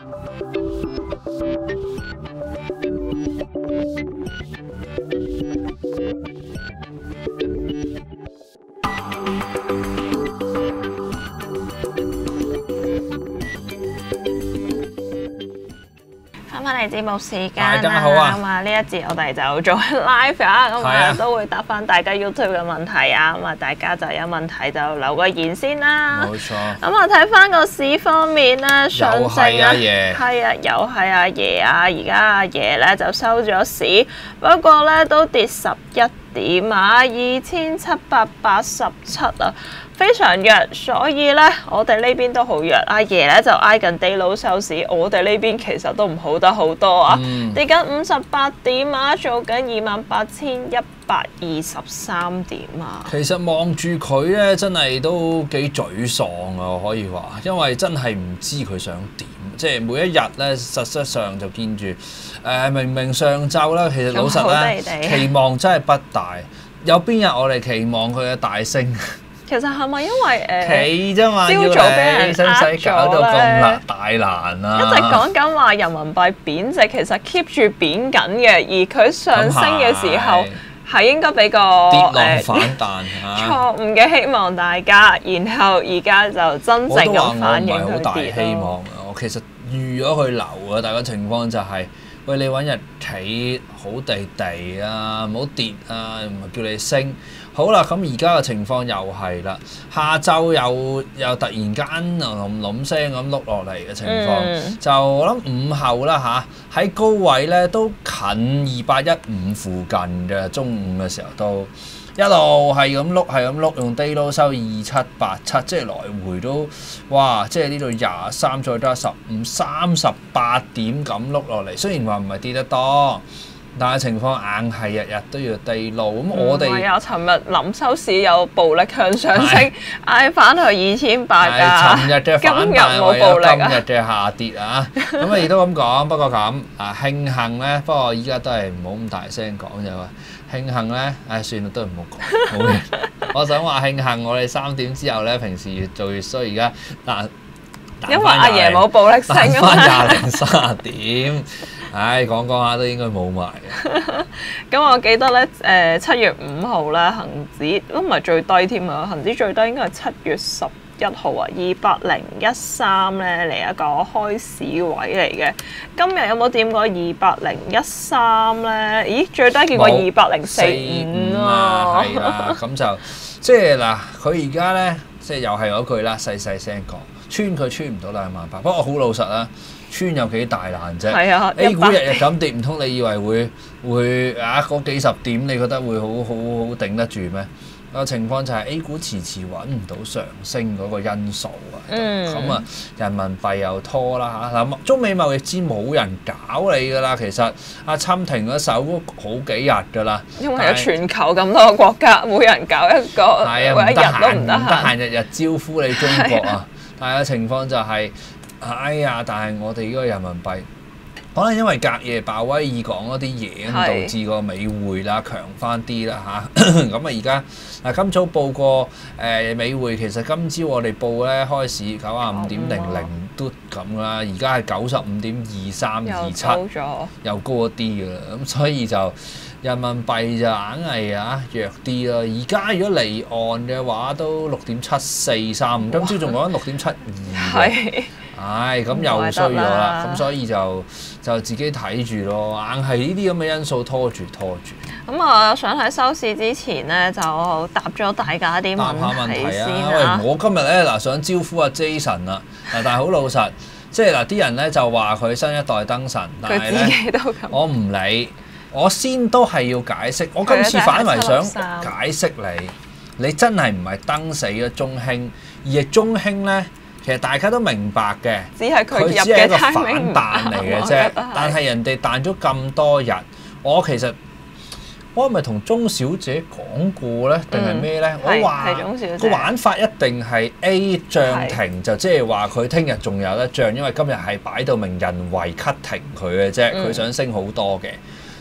翻嚟節目時間大家好啊！ 咁啊呢一節我哋就做 live 啊，咁啊都會答翻大家 YouTube 嘅問題啊，咁啊大家就有問題就留個言先啦。 冇錯。 咁啊睇翻個市方面咧，上證阿爺係啊，又係阿爺啊！而家阿爺咧就收咗市，不過咧都跌11點啊，2787啊。非常弱，所以咧，我哋呢邊都好弱。阿爺咧就挨近地佬收市，我哋呢邊其實都唔好得好多啊，跌緊58點啊，做緊28,123點啊。 其實望住佢咧，真係都幾沮喪啊，可以話，因為真係唔知佢想點。即係每一日咧，實質上就見住明明上晝咧，其實老實咧，期望真係不大。有邊日我哋期望佢嘅大升？ 其實係咪因為企啫嘛， 朝早俾人使唔使搞到咁大難啊？ 一直講緊話人民幣貶值，其實 keep 住貶緊嘅，而佢上升嘅時候係應該俾個跌浪反彈錯誤嘅希望大家，然後而家就真正咁反映佢跌咯。我唔係好大希望啊！我其實預咗佢流啊，但係個情況就係、喂，你揾日企好地地啊，唔好跌啊，唔係叫你升。好啦，咁而家嘅情況又係啦，下晝又突然間冧冧聲咁碌落嚟嘅情況，就我諗午後啦嚇，喺高位咧都近2815附近嘅，中午嘅時候都一路係咁碌，用 day low 收2787，即係來回都哇，即係呢度23再加15，38點咁碌落嚟，雖然話唔係跌得多。但係情況硬係日日都要低路，咁我哋係啊！尋日臨收市有暴力向上升，挨翻去2800㗎。 尋日嘅反彈冇暴力啊！ 今日嘅下跌啊！咁啊亦都咁講，不過咁啊慶幸咧，不過依家都係唔好咁大聲講就話慶幸咧，算啦，都唔好講。好嘅，我想話慶幸我哋3點之後咧，平時越做越衰，而家因為阿爺冇暴力升啊嘛， 翻20零30點。講下都應該冇埋嘅。 咁我記得咧，7月5號咧，恆指都唔係最低添啊，恆指最低應該係7月11號啊，2013咧嚟一個開市位嚟嘅。今日有冇掂過2013咧？咦，最低見過2045啊！ 係啦，咁就即係嗱，佢而家咧，即係又係嗰句啦，細細聲講，穿佢穿唔到28000。不過好老實啦。穿有幾大難啫？A 股日日咁跌，唔通你以為會嗰幾十點，你覺得會好頂得住咩？個情況就係 A 股遲揾唔到上升嗰個因素啊。咁啊，人民幣又拖啦嚇。嗱，中美貿易戰冇人搞你㗎啦。其實阿侵停咗手都好幾日㗎啦。 因為有全球咁多個國家，每人搞一個，每一日都唔得閒， 日日招呼你中國啊。但係個情況就係。但係我哋呢個人民幣，可能因為隔夜鮑威爾講嗰啲嘢，導致個美匯啦強翻啲啦嚇。咁啊而家今早報過美匯，其實今朝我哋報咧開市95.00都咁啦，而家係95.2327，又高咗啲㗎啦。咁所以就人民幣就硬係弱啲啦。而家如果離岸嘅話，都6.7435，今朝仲講緊6.72。咁又衰咗啦，咁所以就自己睇住咯，硬係呢啲咁嘅因素拖住。 咁我想喺收市之前咧，就答咗大家啲問題先啦。 我今日咧想招呼阿 Jason 啦，但係好老實，即係啲人咧就話佢新一代燈神，但係咧我唔理，我先都係要解釋。我今次反為想解釋你真係唔係燈死咗中興，而係中興咧。其實大家都明白嘅，佢只係一個反彈嚟嘅啫。但係人哋彈咗咁多日，我係咪同鐘小姐講過咧？定係咩咧？我話個玩法一定係 A 漲停，就即係話佢聽日仲有得漲，因為今日係擺到明人為 cut 停佢嘅啫，佢想升好多嘅。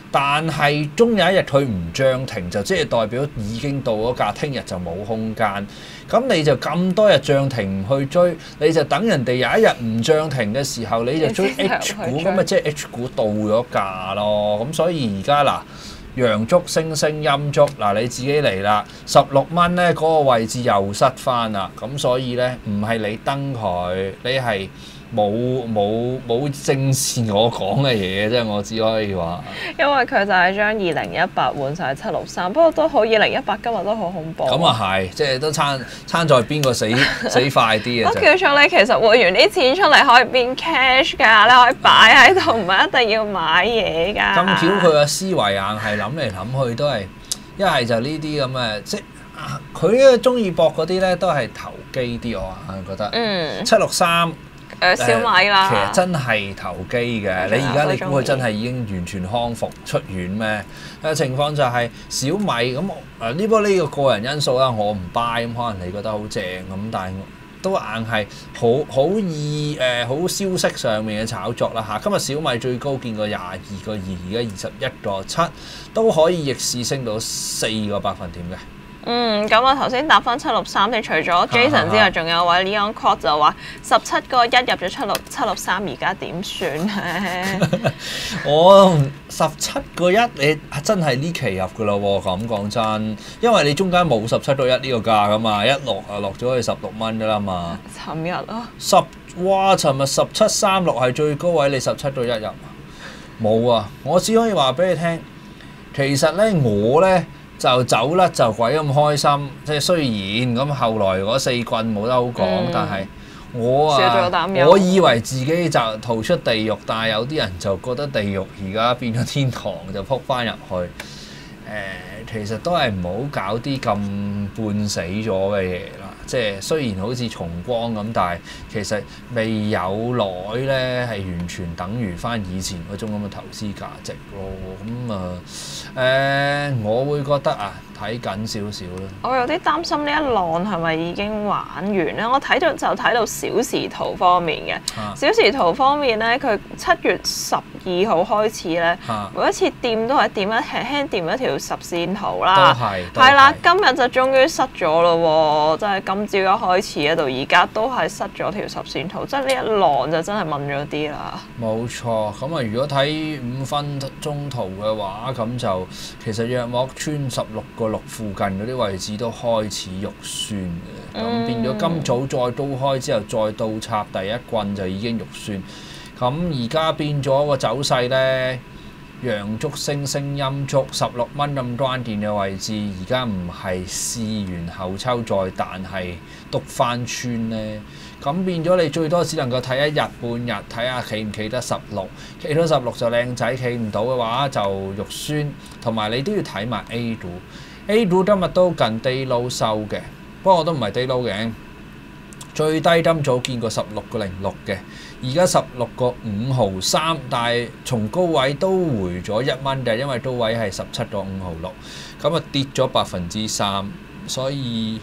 但係終有一日佢唔漲停，就即係代表已經到咗價，聽日就冇空間。咁你就咁多日漲停唔去追，你就等人哋有一日唔漲停嘅時候，你就追 H 股，咁咪即係 H 股到咗價咯。咁所以而家嗱，陽燭升升陰燭，嗱你自己嚟啦，16蚊咧嗰個位置又失翻啦。咁所以咧唔係你登佢，你係冇正視我講嘅嘢啫，我只可以話。 因為佢就係將2018換晒763，不過都好2018今日都好恐怖。 咁啊係，即係都參在邊個死快啲嘅啫。 我叫咗你其實換完啲錢出嚟可以變 cash 㗎，你可以擺喺度，唔係一定要買嘢㗎。 咁巧佢嘅思維硬係諗嚟諗去都係一係就呢啲咁嘅，即係佢咧中意搏嗰啲咧都係投機啲，我覺得。763。 小米啦， 其實真係投機嘅。你而家你估佢真係已經完全康復出院咩？情況就係小米咁呢個個人因素啦，我唔 buy 咁，可能你覺得好正咁，但係都硬係好消息上面嘅炒作啦嚇。今日小米最高見過22個2，而家21個7，都可以逆市升到4個百分點嘅。 咁我頭先答翻763，你除咗 Jason 之外，仲有位 Leon Cott 就話17個1入咗763，而家點算咧？ 我17個1，你真係呢期入㗎咯喎！咁講真，因為你中間冇17個1呢個價㗎嘛，一落落咗去16蚊㗎啦嘛。 尋日啊！ 尋日17.36係最高位，你17個1入冇啊！我只可以話俾你聽，其實咧我咧。就走甩就鬼咁開心，即係雖然咁後來嗰4棍冇得好講，但係我以為自己就逃出地獄，但係有啲人就覺得地獄而家變咗天堂，就撲翻入去。其實都係唔好搞啲咁半死咗嘅嘢啦。即係雖然好似重光咁，但係其實未有耐咧，係完全等於翻以前嗰種咁嘅投資價值咯。咁我會覺得睇緊少少啦。 我有啲擔心呢一浪係咪已經玩完咧？我睇到小時圖方面嘅。小時圖方面咧，佢7月12號開始咧，每一次掂都係掂輕掂一條10線圖啦。係啦，今日就終於失咗咯喎！真係今朝一開始到而家都係失咗條10線圖，即係呢一浪就真係問咗啲啦。冇錯，咁如果睇5分鐘圖嘅話，咁就其實約莫穿16個6附近嗰啲位置都開始肉酸嘅，咁變咗今早再刀開之後再倒插第一棍就已經肉酸，咁而家變咗個走勢呢，陽燭升升陰燭16蚊咁關鍵嘅位置，而家唔係試完後抽再彈係篤翻穿呢。咁變咗你最多只能夠睇一日半日，睇下企唔企得16，企到16就靚仔，企唔到嘅話就肉酸，同埋你都要睇埋 A 股。A 股今日都近低撈收嘅，不過我都唔係低撈嘅，最低今早見過16個06嘅，而家16個5毫3，但係從高位都回咗1蚊嘅，因為高位係17個5毫6，咁跌咗3%，所以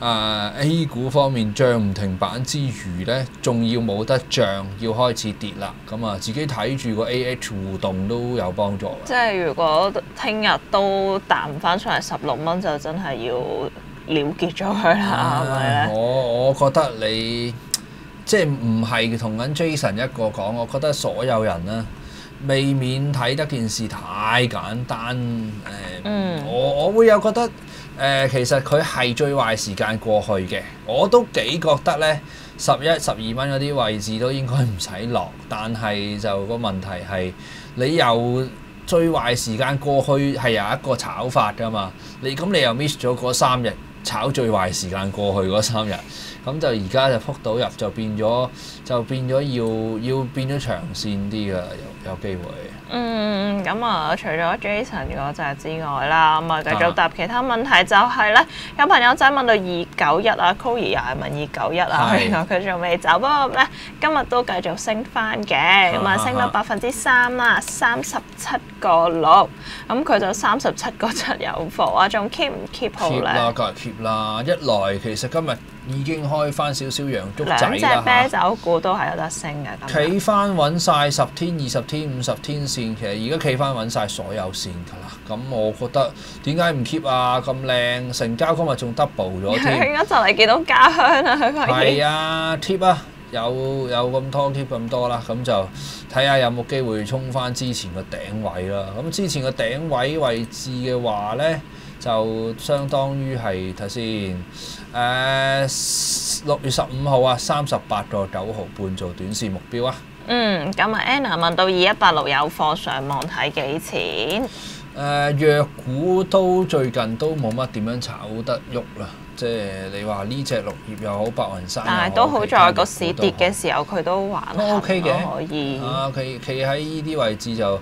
A 股方面漲唔停板之餘呢，仲要冇得漲，要開始跌啦。咁自己睇住個 AH 互動都有幫助。 即係如果聽日都彈翻出嚟16蚊，就真係要了結咗佢啦，係咪咧？ 我覺得你即係唔係同緊 Jason 一個講，我覺得所有人呢，未免睇得件事太簡單。我會有覺得。其實佢係最壞時間過去嘅，我都幾覺得呢11、12蚊嗰啲位置都應該唔使落，但係就個問題係你由最壞時間過去係有一個炒法㗎嘛，你又 miss 咗嗰3日炒最壞時間過去嗰3日，咁就而家就撲到入就變咗要變咗長線啲㗎，有機會。 咁除咗 Jason 嗰隻之外啦，繼續答其他問題就係咧，有朋友仔問到291啊 ，Koey 又係問291啊，原來佢仲未走，不過咧今日都繼續升翻嘅，升到3%啦，37個6，咁佢就37個7有貨啊，仲 keep 唔 keep 好咧？ keep 啦，梗係 keep 啦，一來其實今日已經開翻少少陽燭仔兩隻啦啤酒股都係有得升嘅，咁樣企翻穩晒10天、20天、50天線，其實而家企翻穩晒所有線㗎啦。咁我覺得點解唔 keep 啊？咁靚成交今日仲 double 咗添。 而家就嚟見到家鄉啦，佢發現。 係啊，keep 啊，有咁多 keep 咁多啦，咁就睇下有冇機會衝翻之前個頂位啦。咁之前個頂位位置嘅話咧，就相當於係睇先。6月15號啊，38.9毫半做短線目標啊。 咁啊 Anna 問到2186有貨上網睇幾錢？ 藥股都最近都冇乜點樣炒得喐啦，即係你話呢隻綠葉又好，白雲山又好， 但係都好在個市跌嘅時候，佢都還都 OK 嘅， 可以。 企喺呢啲位置就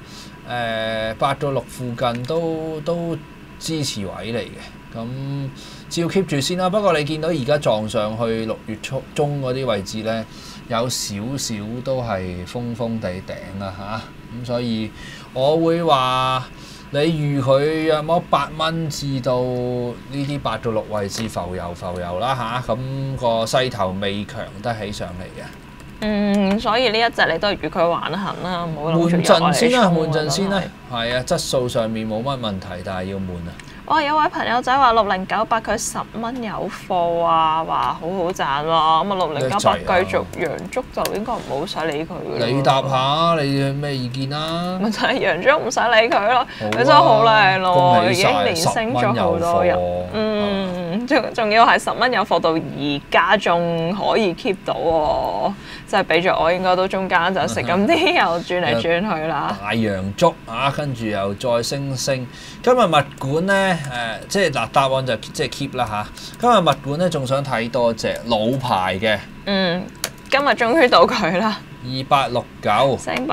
8到6附近都支持位嚟嘅，咁照 keep 住先啦。不過你見到而家撞上去6月中嗰啲位置咧，有少少都係封封地頂啊嚇，咁所以我會話你預佢約摸8蚊至到呢啲8到6位置浮遊啦嚇，咁個勢頭未強得起上嚟嘅。 所以呢一隻你都係預佢橫行啦，唔好諗住悶陣先啦， 悶悶陣先啦，係啊，質素上面冇乜問題，但係要悶啊。 哇！有位朋友仔話6098佢10蚊有貨啊，話好好賺喎。咁啊6098繼續陽燭就應該唔好使理佢㗎啦。 你答下你咩意見啊？ 咪就係陽燭唔使理佢咯，佢真係好靚咯，已經連升咗好多日。仲要係10蚊有貨到而家仲可以 keep 到喎，即係俾咗我應該都中間就食咁啲又轉嚟轉去啦。 大陽燭啊，跟住又再升。今日物管咧即係嗱答案就即係 keep 啦嚇。今日物管咧仲想睇多隻老牌嘅。 今日終於到佢啦。 2869 升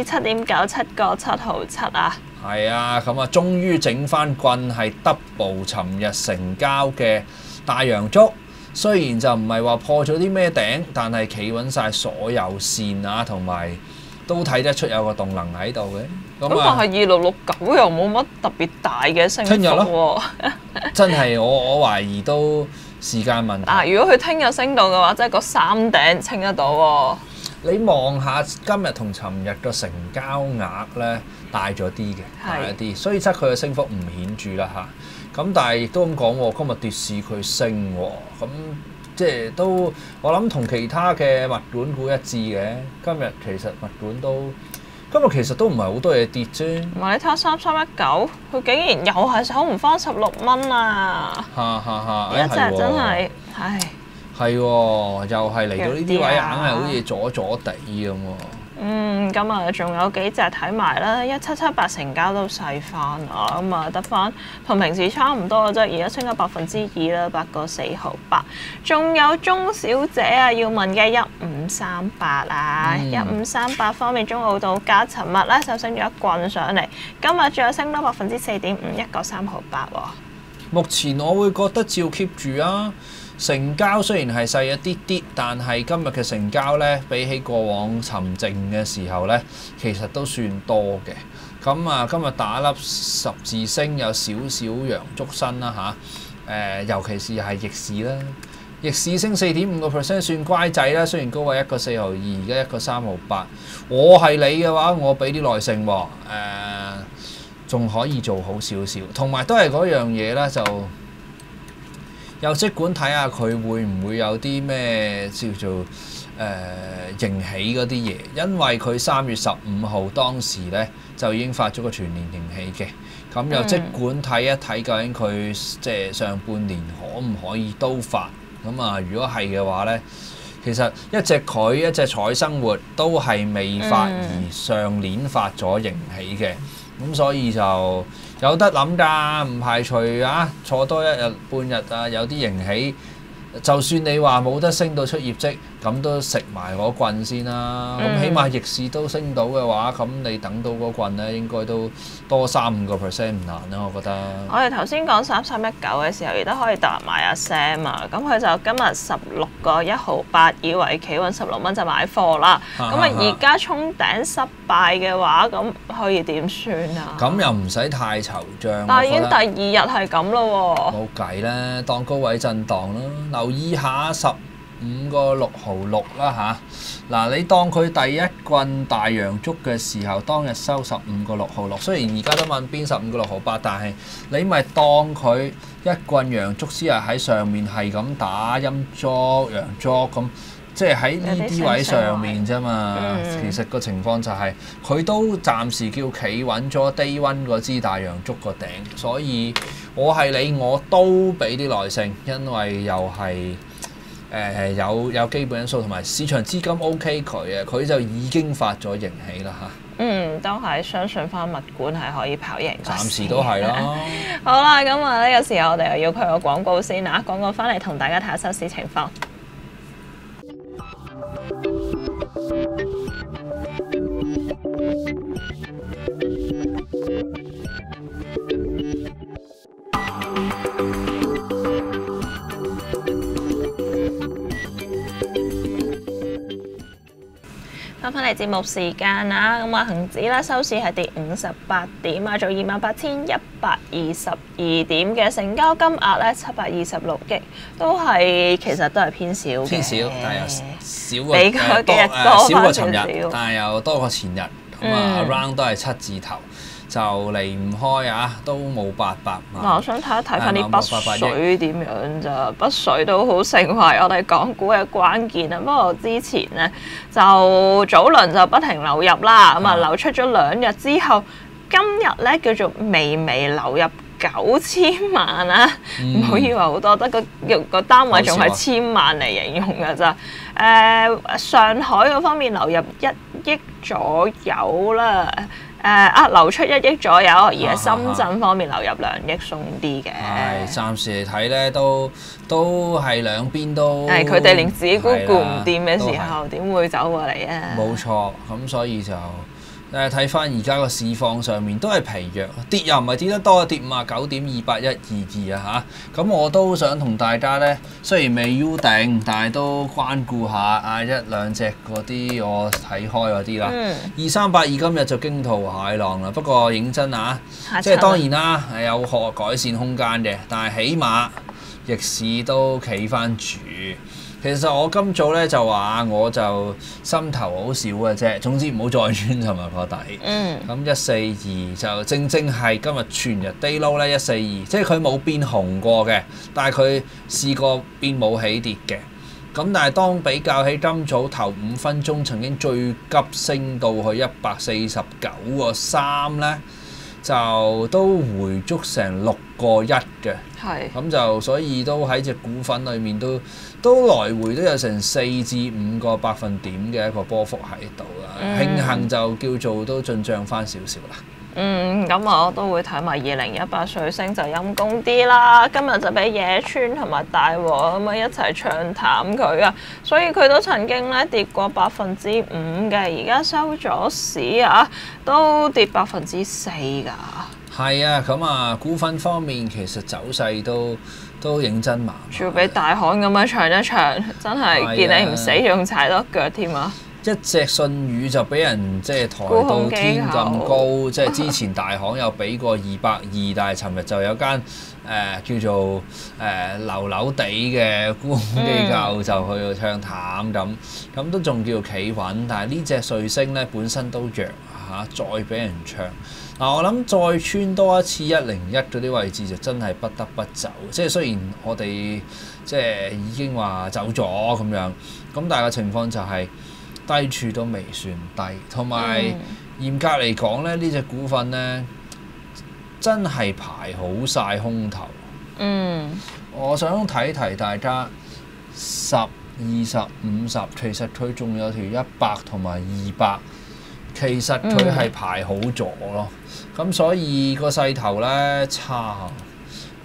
7.97%，7.7毫7啊！ 係啊，咁啊，終於整翻棍係 double 尋日成交嘅大陽燭。雖然就唔係話破咗啲咩頂，但係企穩晒所有線啊，同埋都睇得出有個動能喺度嘅。 咁但係2669又冇乜特別大嘅升幅喎。 真係我懷疑都時間問題。 如果佢聽日升到嘅話，即係個3頂清得到喎。 你望下今日同尋日個成交額咧大咗啲嘅，大一啲，所以則佢嘅升幅唔顯著啦嚇。咁但係亦都咁講喎，今日跌市佢升喎，咁即係都我諗同其他嘅物管股一致嘅。今日其實物管今日其實都唔係好多嘢跌啫。 唔係你睇下3319，佢竟然又係守唔翻16蚊啊！呢一隻真係，唉。 係喎，又係嚟到呢啲位，硬係好似阻地咁喎。 咁啊，仲有幾隻睇埋啦，1778成交都細翻啊，咁啊得翻同平時差唔多嘅啫，而家升咗2%啦，8個4毫8。仲有鍾小姐啊，要問嘅1538啊，1538方面，中澳道價尋日咧就升咗一棍上嚟，今日仲有升多4.5%，1個3毫8喎。 目前我會覺得照 keep 住啊。成交雖然係細一啲啲，但係今日嘅成交咧，比起過往沉靜嘅時候咧，其實都算多嘅。咁啊，今日打粒十字星有少少陽燭身啦嚇。尤其是係逆市啦，逆市升4.5%算乖仔啦。雖然高位1個4毫2，而家1個3毫8。我係你嘅話，我俾啲耐性喎。仲可以做好少少，同埋都係嗰樣嘢啦，就。又即管睇下佢會唔會有啲咩叫做迎喜嗰啲嘢，因為佢3月15號當時咧就已經發咗個全年迎喜嘅，咁又即管睇一睇究竟佢即係上半年可唔可以都發，咁啊如果係嘅話咧，其實一隻佢一隻彩生活都係未發，而上年發咗迎喜嘅，咁所以就。有得諗㗎，唔排除啊，坐多1日半日啊，有啲迎喜。就算你話冇得升到出業績， 咁都食埋嗰棍先啦。咁起碼逆市都升到嘅話，咁你等到嗰棍咧，應該都多3-5%唔難啦，我覺得。 我哋頭先講3319嘅時候，亦都可以搭埋阿 Sam 啊。咁佢就今日16個1毫8，以為企穩16蚊就買貨啦。咁而家衝頂失敗嘅話，咁可以點算啊？ 咁又唔使太惆悵。 但係已經第2日係咁咯喎。 冇計啦，當高位震盪啦，留意下15個6毫6啦嚇。嗱，你當佢第一棍大陽燭嘅時候，當日收15個6毫6，雖然而家都問邊15個6毫8，但係你咪當佢一棍陽燭之後喺上面係咁打陰燭陽燭咁。即係喺呢啲位上面啫嘛，其實個情況就係、佢都暫時叫企穩咗低溫嗰支大陽燭個頂，所以我係你我都俾啲耐性，因為又係有基本因素同埋市場資金 OK 佢就已經發咗盈喜啦嚇。 都係相信翻物管係可以跑贏。 暫時都係啦。 好啦，咁啊呢個時候我哋又要去個廣告先啦，廣告翻嚟同大家睇下收市情況。翻嚟節目時間啦，咁啊恆指啦收市係跌58點啊，做28,122點嘅成交金額咧726億，其實都係偏少嘅。偏少，但係又少過幾日多少過尋日，但係又多過前日。咁啊 ，around 都係7字頭。就離唔開啊，都冇800萬。 我想睇翻啲北水點樣咋？北水都好成為我哋港股嘅關鍵啊！不過之前咧就早輪就不停流入啦，咁流出咗2日之後，今日咧叫做微微流入9000萬啊！唔好以為好多，得個單位仲係1000萬嚟形容㗎咋。上海嗰方面流入1億左右啦。流出1億左右，而喺深圳方面流入2億鬆啲嘅。係，暫時嚟睇咧，都係兩邊都。係，佢哋連自己都顧唔掂嘅時候，點會走過嚟啊？冇錯，咁所以就睇翻而家個市況上面都係疲弱，跌又唔係跌得多，跌59.28122啊嚇！咁我都想同大家咧，雖然未 U 定，但係都關顧下1-2隻嗰啲我睇開嗰啲啦。2382今日就驚濤駭浪啦，不過認真即係當然啦，有可改善空間嘅，但係起碼逆市都企翻住。其實我今早咧就話我就心頭好少嘅啫，總之唔好再穿尋日個底。咁142就正係今日全日 day low 咧142，即係佢冇變紅過嘅，但係佢試過變冇起跌嘅。咁但係當比較起今早頭5分鐘曾經最急升到去149.3咧，就都回足成6.1嘅。係。咁就所以都喺隻股份裏面都來回都有成4至5個百分點嘅一個波幅喺度啦。慶幸就叫做都進帳翻少少啦。咁我都會睇埋2018瑞聲就陰公啲啦。今日就俾野村同埋大和咁啊一齊唱淡佢啊，所以佢都曾經咧跌過5%嘅，而家收咗市啊，都跌4%㗎。係啊，咁啊股份方面其實走勢都認真麻麻，仲要俾大行咁樣唱一唱，真係見你唔死仲踩多腳添啊！一隻信譽就俾人即係抬到天咁高，即係之前大行有俾過220，但係尋日就有間叫做流流地嘅沽空機構就去唱淡咁都仲叫企穩，但係呢隻瑞聲咧本身都弱再俾人唱。我諗再穿多一次101嗰啲位置就真係不得不走。即係雖然我哋即係已經話走咗咁樣，咁但係個情況就係低處都未算低，同埋嚴格嚟講咧，呢隻股份咧真係排好晒空頭。我想提大家10、20、50，其實佢仲有條100同埋200。其實佢係排好咗咯，咁所以個勢頭咧差。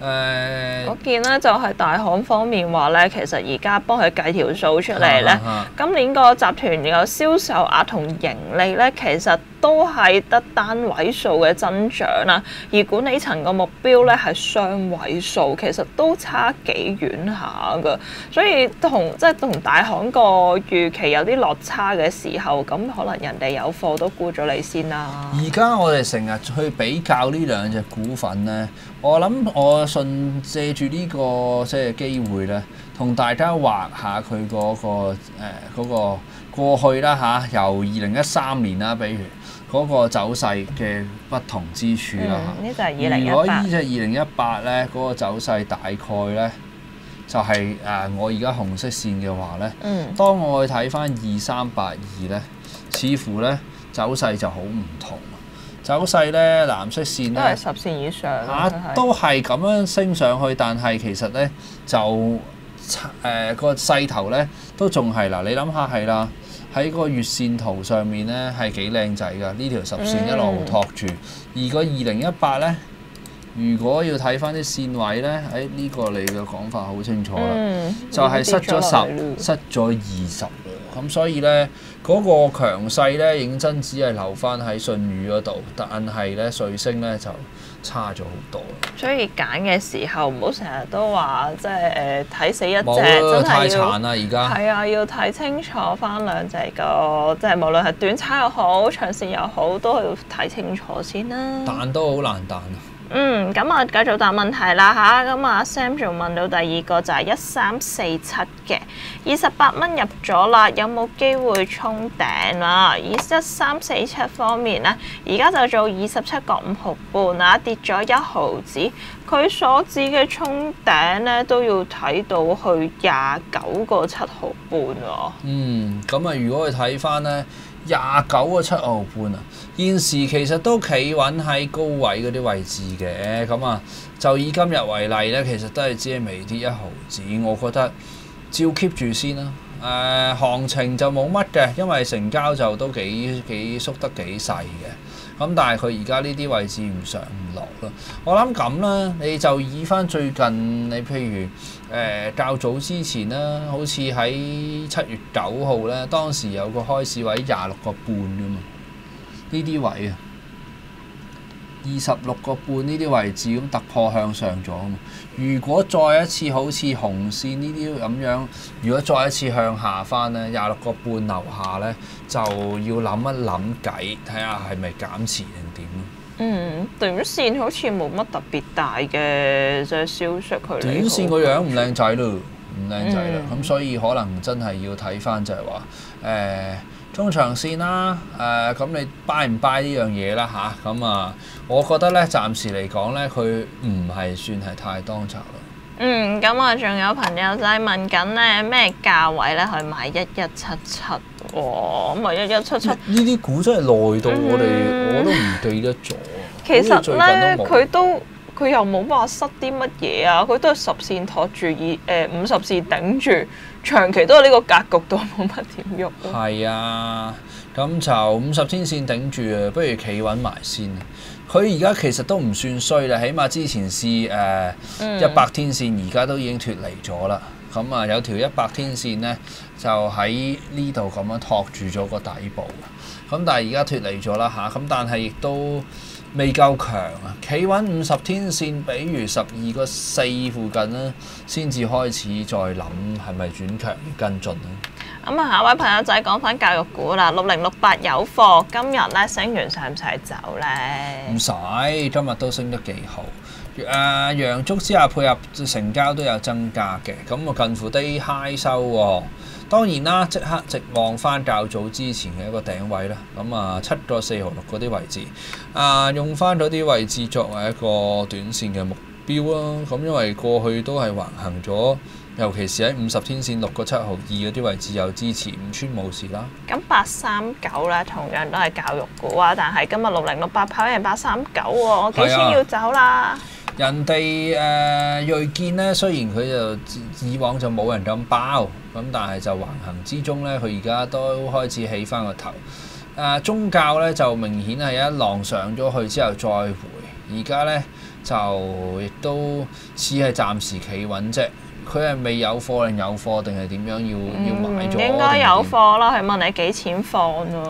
我見咧就係大行方面話咧，其實而家幫佢計條數出嚟咧，今年個集團嘅銷售額同盈利咧，其實都係得單位數嘅增長啦。而管理層個目標咧係雙位數，其實都差幾遠下㗎。所以同大行個預期有啲落差嘅時候，咁可能人哋有貨都沽咗你先啦。 而家我哋成日去比較呢兩隻股份咧，我諗我借住呢個即係機會咧，同大家畫下佢嗰個過去啦嚇，由2013年啦，比如嗰個走勢嘅不同之處啦嚇。 呢就係2018。 如果呢隻2018咧嗰個走勢大概咧，就係我而家紅色線嘅話咧，當我去睇翻2382咧，似乎咧走勢就好唔同。走勢咧藍色線咧都係10線以上都係咁樣升上去，但係其實咧就個勢頭咧都仲係嗱，你諗下係啦，喺個月線圖上面咧係幾靚仔㗎，呢條10線一路托住，而個2018咧，如果要睇翻啲線位咧，呢個你嘅講法好清楚啦，就係失咗10，失咗20。咁所以咧，嗰個強勢咧，認真只係留翻喺信譽嗰度，但係咧，瑞星咧就差咗好多。 所以揀嘅時候唔好成日都話即係睇死一隻， 真係太慘啦！而家係啊，要睇清楚翻兩隻個，即係無論係短炒又好，長線又好，都要睇清楚先啦。 彈都好難彈啊！ 咁啊，繼續答問題啦嚇。咁啊，Sam 仲問到第二個就係1347嘅，28蚊入咗啦，有冇機會衝頂啊？以1347方面咧，而家就做27個5毫半啊，跌咗1毫子。佢所指嘅衝頂咧，都要睇到去29個7毫半喎。 咁啊，如果去睇翻咧29個7毫半啊，現時其實都企穩喺高位嗰啲位置嘅。咁啊，就以今日為例咧，其實都係只係微跌1毫子，我覺得照 keep 住先啦。行情就冇乜嘅，因為成交就都幾縮得幾細嘅。咁但係佢而家呢啲位置唔上唔落咯。我諗咁啦，你就以翻最近你譬如較早之前啦，好似喺7月9號咧，當時有個開市位26個半㗎嘛，呢啲位啊26個半呢啲位置咁突破向上咗啊嘛。如果再一次好似紅線呢啲咁樣，如果再一次向下翻咧，26個半樓下咧，就要諗一諗計，睇下係咪減持定點咯。 短線好似冇乜特別大嘅即係消息佢。 短線個樣唔靚仔咯，唔靚仔啦。咁所以可能真係要睇翻就係話中長線啦，咁你 buy 唔 buy 呢樣嘢啦嚇？咁我覺得咧，暫時嚟講咧，佢唔係算係太當責咯。 咁啊，仲有朋友仔問緊咧，咩價位咧去買1177？哇，咁啊1177 呢啲股真係耐到我都唔記得咗。 其實咧，佢又冇話失啲乜嘢啊，佢都係10線托住50線頂住，長期都係呢個格局度冇乜點喐。係啊，咁就50天線頂住啊，不如企穩埋先。佢而家其實都唔算衰啦，起碼之前試100天線，而家都已經脫離咗啦。咁啊，有條100天線咧，就喺呢度咁樣托住咗個底部。咁但係而家脫離咗啦嚇，咁但係亦都未夠強啊！企穩50天線，比如12個4附近啦，先至開始再諗係咪轉強跟進咧。 咁啊，下一位朋友仔講翻教育股啦，6068有貨，今日咧升完使唔使走咧？ 唔使，今日都升得幾好。陽燭之下配合成交都有增加嘅，咁啊近乎低 high 收喎。當然啦，即刻直望翻較早之前嘅一個頂位啦。咁啊7個4毫6嗰啲位置，用翻嗰啲位置作為一個短線嘅目標啦。咁因為過去都係橫行咗，尤其是喺50天線6個7毫2嗰啲位置有支持，唔穿冇事啦。 咁839咧，同樣都係教育股啊，但係今日6068跑贏839喎，幾錢要走啦？ 人哋鋭見咧，雖然佢就以往就冇人咁包，咁但係就橫行之中咧，佢而家都開始起翻個頭。中教咧就明顯係一浪上咗去之後再回，而家咧就亦都似係暫時企穩啫。佢係未有貨定有貨定係點樣要買咗？ 應該有貨啦，佢問你幾錢放喎？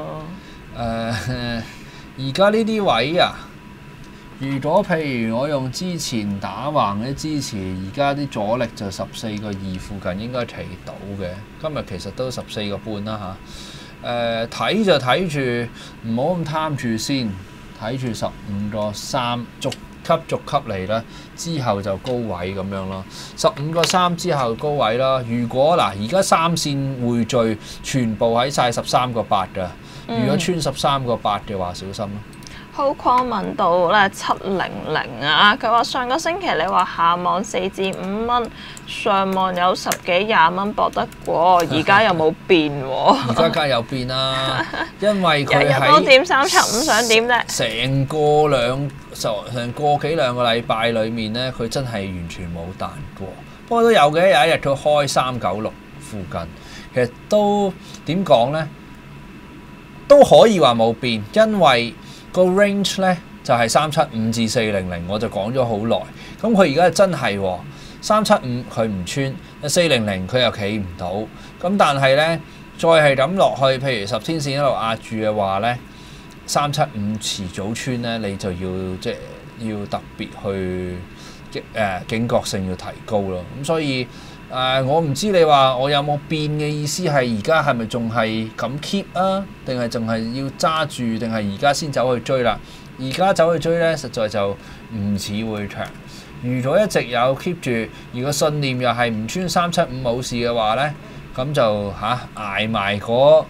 而家呢啲位啊，如果譬如我用之前打橫嘅支持，而家啲阻力就14.2附近應該企到嘅。今日其實都14.5啦嚇。睇就睇住，唔好咁貪住先，睇住15.3逐級嚟啦，之後就高位咁樣咯。15.3之後高位啦。如果嗱，而家3線匯聚全部喺晒13.8㗎。如果穿13.8嘅話，小心咯。 好礦問到咧700啊，佢話上個星期你話下望4至5蚊，上望有10幾20蚊搏得過，而家有冇變喎？ 而家梗係有變啦，因為佢日日都點375，想點啫？ 成個幾兩個禮拜裡面咧，佢真係完全冇彈過。不過都有嘅，有一日佢開396附近，其實都點講咧，都可以話冇變，因為個 range 咧就係375至400，我就講咗好耐。咁佢而家真係喎，375佢唔穿，400佢又企唔到。咁但係咧，再係咁落去，譬如10天線一路壓住嘅話咧，375遲早穿咧，你就要特別去警覺性要提高咯。咁所以我唔知你話我有冇變嘅意思係而家係咪仲係咁 keep 啊？定係仲係要揸住？定係而家先走去追啦？而家走去追咧，實在就唔似會長。如果一直有 keep 住，如果信念又係唔穿375冇事嘅話咧，咁就捱埋嗰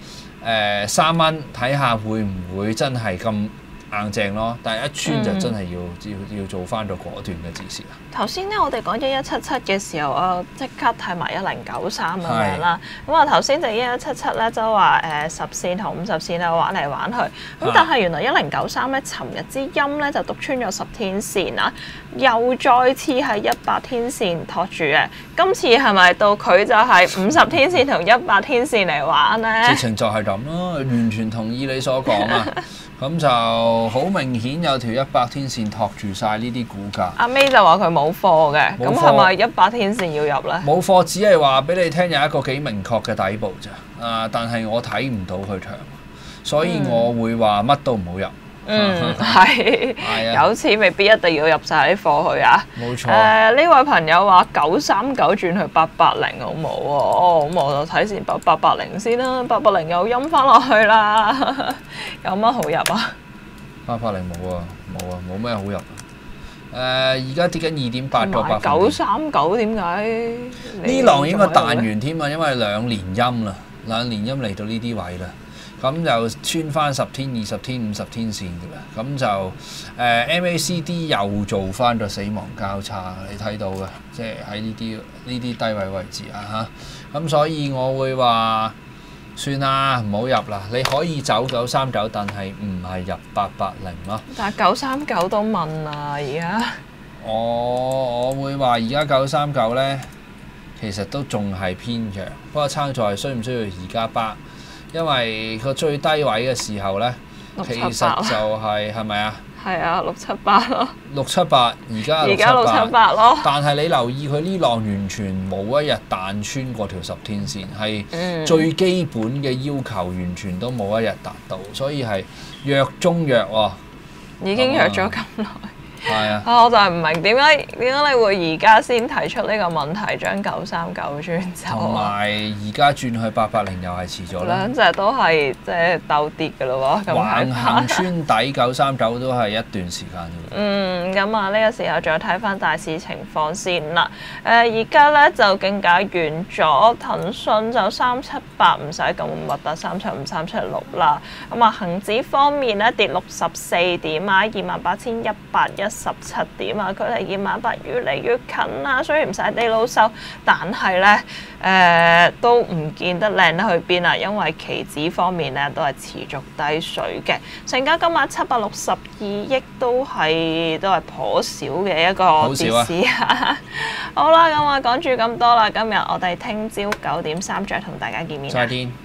3蚊，睇下會唔會真係咁硬淨咯，但係一穿就真係要做翻個果斷嘅指示啦。 頭先咧，我哋講1177嘅時候，我即刻睇埋1093咁樣啦。咁啊頭先就1177咧，就話10線同50線咧玩嚟玩去。咁但係原來1093咧，尋日之陰咧就篤穿咗10天線啊，又再次係100天線托住嘅。今次係咪到佢就係50天線同100天線嚟玩咧？ 直情就係咁咯，完全同意你所講啊！咁就好明顯有條100天線托住晒呢啲股價。阿 May 就話佢冇貨嘅，咁係咪100天線要入呢？ 冇貨，只係話俾你聽有一個幾明確嘅底部咋。但係我睇唔到佢長，所以我會話乜都唔好入。 係有錢未必一定要入晒啲貨去啊。 冇錯。 呢位朋友話939轉去880好冇喎？哦，咁我就睇先880先啦，880又陰翻落去啦。有乜好入啊 ？880冇啊，冇咩好入。而家跌緊2.8個百分點。 939點解？ 呢浪應該彈完添啊，因為2連陰啦，2連陰嚟到呢啲位啦。咁就穿翻10天、20天、50天線㗎啦，咁就MACD 又做翻個死亡交叉，你睇到嘅，即係喺呢啲低位位置啊嚇，咁所以我會話算啦，唔好入啦，你可以走939，但係唔係入880咯。 但係939都問啊，而家我會話而家939咧，其實都仲係偏弱，不過參在需唔需要而家巴？因為個最低位嘅時候咧，其實就係咪啊？ 係啊，678咯。 678而家 678咯。 但係你留意佢呢浪完全冇一日彈穿過條10天線，係最基本嘅要求完全都冇一日達到，所以係弱中弱喎。 已經弱咗咁耐。 係啊！ 我就係唔明點解你會而家先提出呢個問題，將939轉走同埋而家轉去880又係遲咗啦。 兩隻都係即係鬥跌嘅咯喎， 橫行穿底939都係一段時間嘅。 咁啊呢個時候再睇翻大市情況先啦。而家咧就競價完咗，騰訊就378唔使咁核突，375、376啦。咁啊恆指方面咧跌64點啊，28,117點啊，距離28,000越嚟越近啦。雖然唔使地老收，但係咧都唔見得靚得去邊啦。因為期指方面咧都係持續低水嘅，成交今日762億都係頗少嘅一個跌市啊。好啦，咁我講住咁多啦。今日我哋聽朝9點3再同大家見面。 再見。